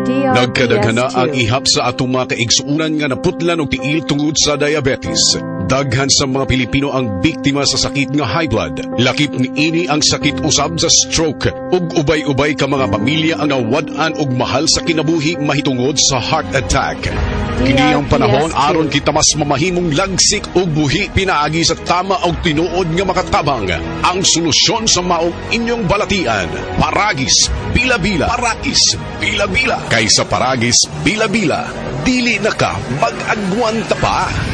Nagkadaghana ang ihap sa atong mga kaigsuunan nga naputlan og tiil tungod sa diabetes. Daghan sa mga Pilipino ang biktima sa sakit nga high blood. Lakip ni ini ang sakit usab sa stroke ug ubay-ubay ka mga pamilya ang nawad-an og mahal sa kinabuhi mahitungod sa heart attack. Kini ang panahon aron kita mas mamahimong lagsik ug buhi pinaagi sa tama og tinuod nga makatabang. Ang solusyon sa maong inyong balatian, Paragis Bila-Bila. Paragis Bila-Bila. Kaysa Paragis Bila-Bila, dili na ka mag-agwanta pa.